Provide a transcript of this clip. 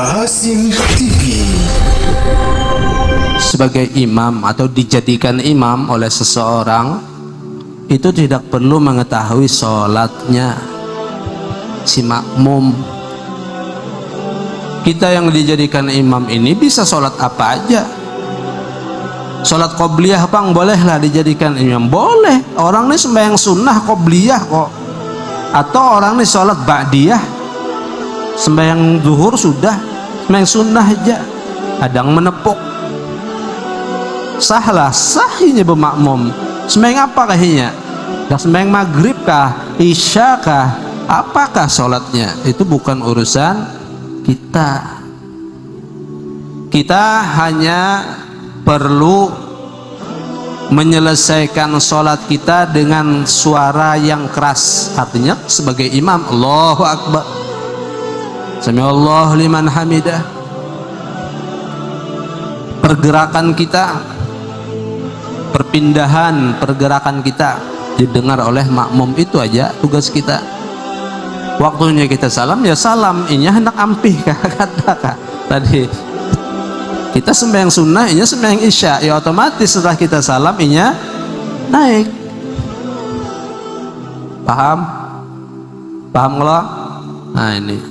Bahasim TV. Sebagai imam atau dijadikan imam oleh seseorang, itu tidak perlu mengetahui sholatnya si makmum. Kita yang dijadikan imam ini bisa sholat apa aja. Sholat qobliyah bang, bolehlah dijadikan imam, boleh. Orang ini sembahyang sunnah qobliyah kok. Atau orang ini sholat ba'diyah, sembahyang zuhur sudah, sembahyang sunnah aja, kadang menepuk, sahlah, sahihnya bermakmum. Sembahyang apa kahnya? Sembahyang maghrib kah, isya kah, apakah sholatnya? Itu bukan urusan kita. Kita hanya perlu menyelesaikan sholat kita dengan suara yang keras. Artinya sebagai imam, Allahu Akbar, Sami'allahu liman hamidah. Pergerakan kita, pergerakan kita didengar oleh makmum, itu aja tugas kita. Waktunya kita salam, ya salam, inya hendak ampih kata tadi. Kita sembahyang sunnah, inya sembahyang isya, ya otomatis setelah kita salam inya naik. Paham? Paham kalau? Nah ini